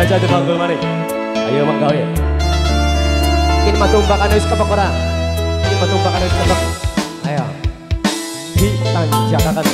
Gajah di panggul mari. Ayo manggawe. Ini matumbakan wis kepek ora? Ini matumbakan wis kepek. Ayo. Ditanjakakan.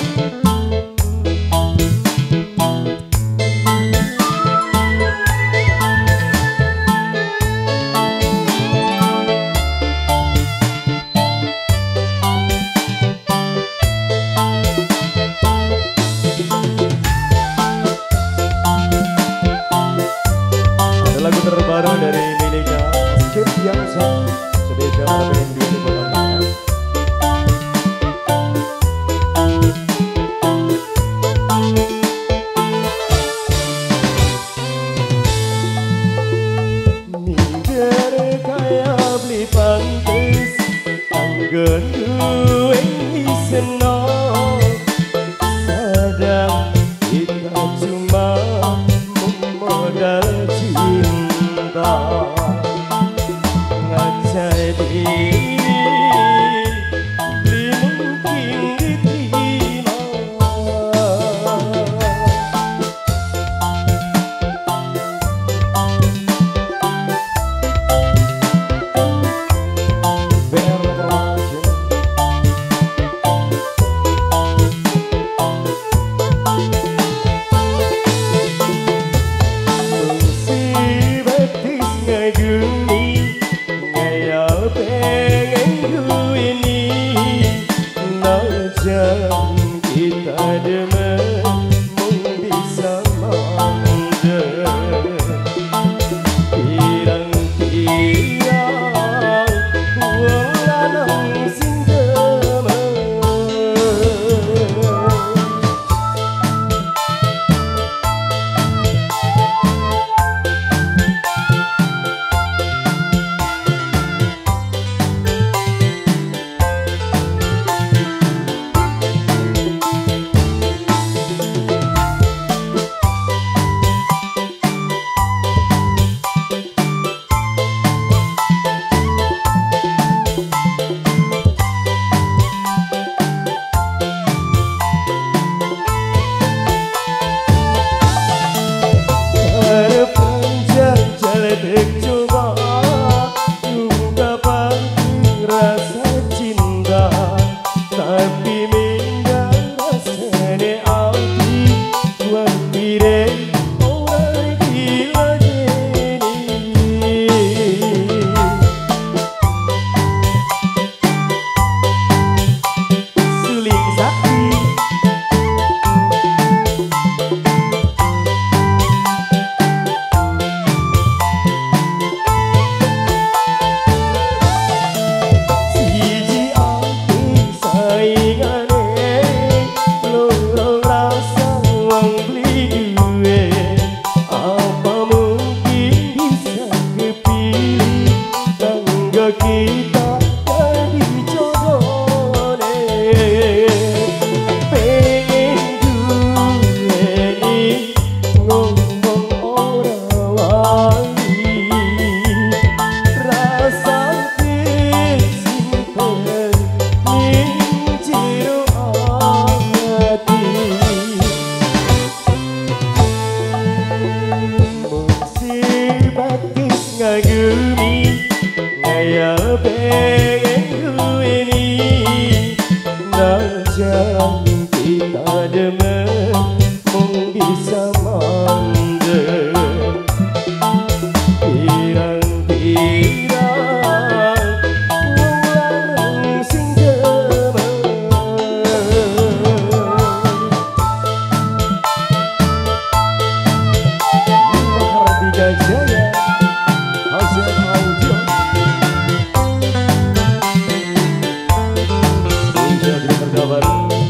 Lagu terbaru dari miliknya Masjid yang sah sebeda dengan dia di belakangnya. Ningger kaya beli pantes anggen duwe senang sadang kita cuma memodal cinta ngajadi beli mungkin diterima berlaku ngagumi ngaya pengen ku ini najan kita demen mung bisa mandek pirang-pirang wong lanang sing demen coba ungkapan rasa cinta tapi minda rasanya hati buat diri orang gila gini suling sakti kita jadi jodohne pengen duweni ngomong ora wani rasa simpen ning jero ati musibah ngagumi ngaya pengen ku ini najan kita demen mung bisa mandek pirang-pirang wong lanang sing demen Mahardika Jaya hasil audio jadi terdapat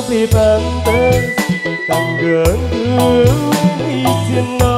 lebih pantas kanggo isin